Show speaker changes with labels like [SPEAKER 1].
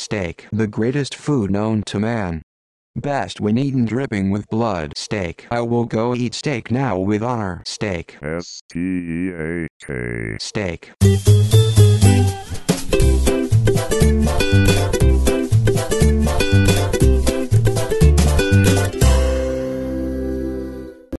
[SPEAKER 1] Steak, the greatest food known to man. Best when eaten dripping with blood. Steak, I will go eat steak now with honor. Steak.
[SPEAKER 2] S-T-E-A-K.
[SPEAKER 1] Steak.